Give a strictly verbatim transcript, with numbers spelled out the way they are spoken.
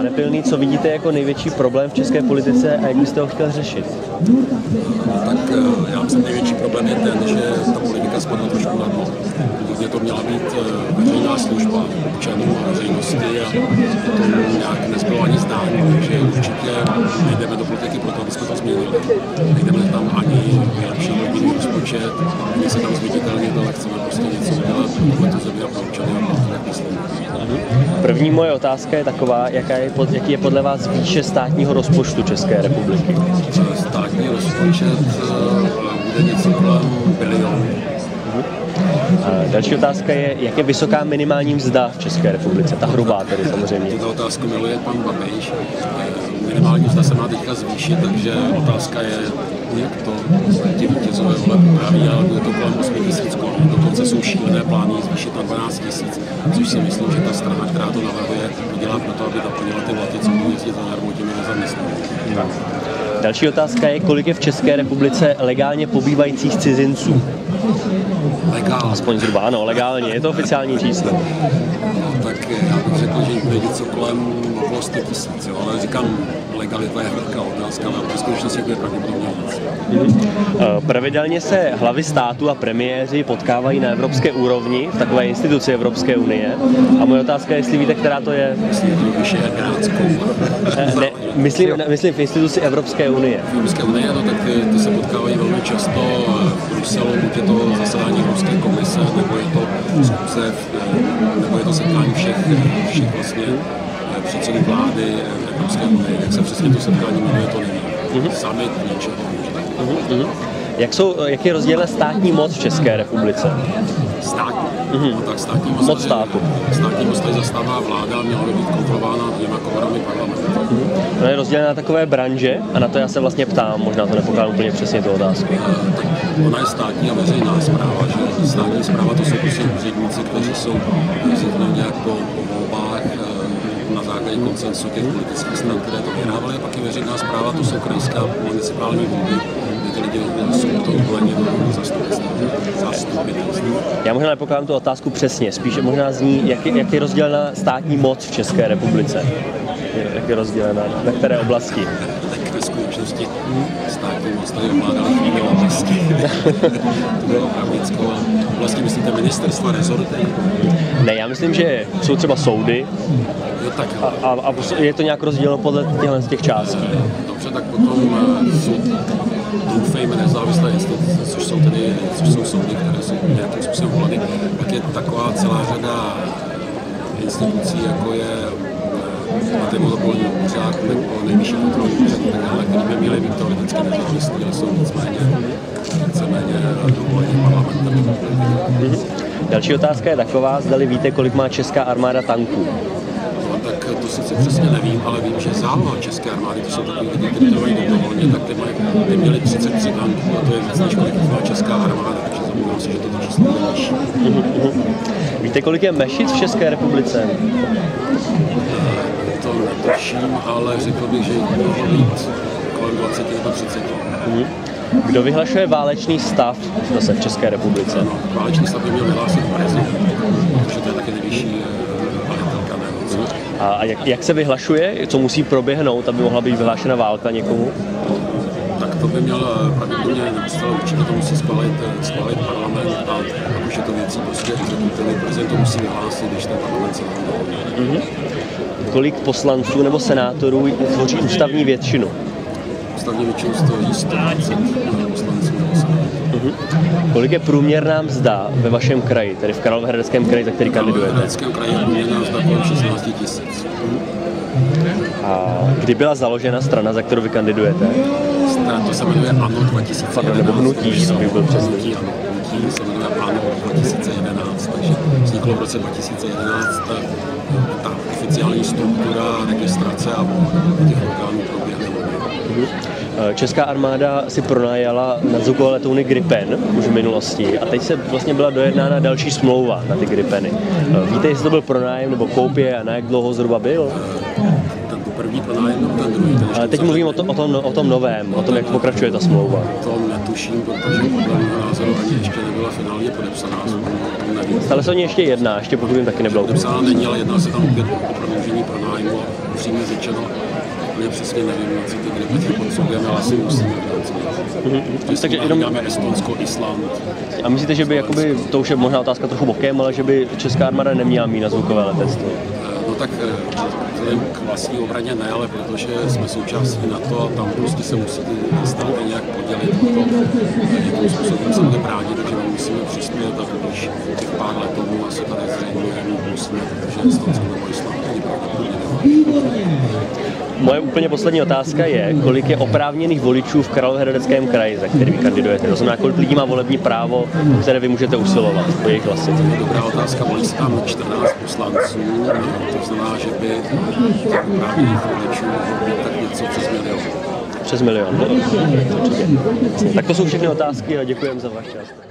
Pane Pilný, co vidíte jako největší problém v české politice a jak byste ho chtěl řešit? No, tak já myslím, největší problém je ten, že ta politika spadla trošku na dno. Původně to měla být veřejná služba občanů a veřejnosti a to nějak nezbylo ani zdání, takže určitě nejdeme do politiky proto, aby jsme to změnili. Nejdeme tam ani vylepšit rodinný rozpočet, my se tam zviditelnit, ale chceme prostě něco udělat pro tu zemi a pro občany a pro to, jak myslíme. První moje otázka je taková, jaká je, jaký je podle vás výše státního rozpočtu České republiky? Státní rozpočet bude něco kolem bilionu. Další otázka je, jak je vysoká minimální mzda v České republice, ta hrubá tedy samozřejmě. Tuto otázku miluje pan Babiš. Minimální mzda se má teďka zvýšit, takže otázka je, jak to ti vítězové voleb upraví, ale bude to kolem osm tisíc korun. Dokonce jsou šílené plány zvýšit na dvanáct tisíc, což si myslím, že ta strana, která to navrhuje, to dělá proto, aby naplnila ty vlaky, co budou jezdit zadarmo těmi nezaměstnaní. Další otázka je, kolik je v České republice legálně pobývajících cizinců? Legálně. Aspoň zhruba, ano, legálně, je to oficiální číslo. No, tak já bych řekl, že bude něco kolem okolo sto tisíc, ale říkám, legalita je hrdká otázka, ale v skutečnosti je pravděpodobně víc. Mm-hmm. Pravidelně se hlavy státu a premiéři potkávají na evropské úrovni v takové instituci Evropské unie. A moje otázka je, jestli víte, která to je? Myslím, že je Pirátskou. Ne, myslím, myslím v instituci Evropské unie. Evropské unie, no tak ty, ty se potkávají velmi často v Bruselu, buď je to zasedání Evropské komise, nebo je to zkuze, nebo je to setkání všech, všech vlastně předsedů vlády Evropské unie. Jak se přesně to setkání jmenuje, to nevím. Mm-hmm. Summit něčeho možná. Mm-hmm. Jak, jsou, jak je rozdělena státní moc v České republice? Státní? Mm-hmm. No, tak státní moc, moc státu. Státní moc tady zastává vláda a měla by být kontrolována dvěma komorami parlamentu. Mm-hmm. Ona je rozdělena na takové branže a na to já se vlastně ptám, možná to nepokládám úplně přesně tu otázku. Uh, tak ona je státní a veřejná správa, že státní správa to jsou prostě úředníci, kteří jsou řeknou nějak po, po volbách uh, na základě konsensu těch politických stran, které to vyhrávaly, a pak je veřejná správa, to jsou krajská municipální volby, kde ty lidi jsou to volení do zastupitelství. Já možná nepokládám tu otázku přesně, spíše možná zní, jak je, jak je rozdělena státní moc v České republice. Jak je rozdělena, na které oblasti? Tak ve skutečnosti státní moc tady ovládaly chvíli oblasti. To bylo pravickou oblasti, myslíte ministerstva, rezorty? Ne, já myslím, že jsou třeba soudy jo, tak, a, a, a je to nějak rozděleno podle těchto z těch částí. Dobře, tak potom jsou, doufejme, nezávislé instituce, což jsou tedy, což jsou soudy, které jsou nějakým způsobem voleny. Pak je taková celá řada institucí, jako je antimonopolní úřad nebo nejvyšší kontrolní úřad, které by měly být teoreticky nezávislí, ale jsou nicméně víceméně dovolení parlamentem. Mm-hmm. Další otázka je taková, zdali víte, kolik má česká armáda tanků? No, tak to sice přesně nevím, ale vím, že záloha české armády, to jsou takový lidi, kteří to mají dobrovolně, tak ty, mají, ty měli třicet tři tanků a to je víc než kolik má česká armáda, takže zamluvám si, že to číslo je nižší. Mm-hmm. Víte, kolik je mešic v České republice? To netuším, ale řekl bych, že jich může být kolem dvacet nebo třicet. Mm-hmm. Kdo vyhlašuje válečný stav zase v České republice? No, válečný stav by měl vyhlásit prezident, protože to je taky nejvyšší velitelka nemoci. A jak, jak se vyhlašuje? Co musí proběhnout, aby mohla být vyhlášena válka někomu? Tak to by měl pravděpodobně neustále, určitě to musí schválit, schválit parlament a pak už je to věcí prostě exekutivy. Prezident to musí vyhlásit, když ten parlament se mm-hmm. Kolik poslanců nebo senátorů tvoří ústavní většinu? Ústavní většinu stojí sto dvacet poslanců nebo senátorů. Uh-huh. Kolik je průměrná mzda ve vašem kraji, tedy v Královéhradeckém kraji, za který kandidujete? V Královéhradeckém kraji je průměrná mzda kolem šestnáct tisíc. A kdy byla založena strana, za kterou vy kandidujete? Strana, to se jmenuje ANO dva tisíce jedenáct. Nebo hnutí, abych byl přesný. Hnutí, ano, hnutí se jmenuje ANO dva tisíce jedenáct, takže vzniklo v roce dva tisíce jedenáct ta, ta oficiální struktura, registrace a těch orgánů proběhne. Česká armáda si pronajala nadzvukové letouny Gripen už v minulosti a teď se vlastně byla dojednána další smlouva na ty Gripeny. Víte, jestli to byl pronájem nebo koupě a na jak dlouho zhruba byl? Ten první pronájem nebo ten druhý? Ten Ale teď mluvím o, to, o, tom, o tom novém, o tom, jak pokračuje ta smlouva. To netuším, protože podle mého názoru ani ještě nebyla finálně podepsaná. Stále se o ní ještě jedná, ještě pokud jim taky nebylo. Podepsaná není, ale jedná se tam opět o prodloužení pronájmu. upřímně řečeno, úplně přesně nevím, na co ty gripeny potřebujeme, ale asi musíme vrátit. Mm-hmm. Takže jenom dáme Estonsko, Island. A myslíte, že by, jakoby, to už je možná otázka trochu bokem, ale že by česká armáda neměla mít na zvukové letectvo? No tak vzhledem k vlastní obraně ne, ale protože jsme součástí NATO a tam prostě se musí ty státy nějak podělit o to, jakým způsobem se bude bránit, takže my musíme přispět a když těch pár letovů asi tady zřejmě musíme, protože Estonsko nebo Island není pravděpodobně nemá. Moje úplně poslední otázka je, kolik je oprávněných voličů v Královéhradeckém kraji, za který vy kandidujete? To znamená, kolik lidí má volební právo, které vy můžete usilovat po jejich hlasy? Dobrá otázka, volí se tam čtrnáct poslanců, to znamená, že by těch oprávněných voličů mohlo být tak něco přes milion. Přes milion, no, určitě. Tak to jsou všechny otázky a děkujeme za váš čas.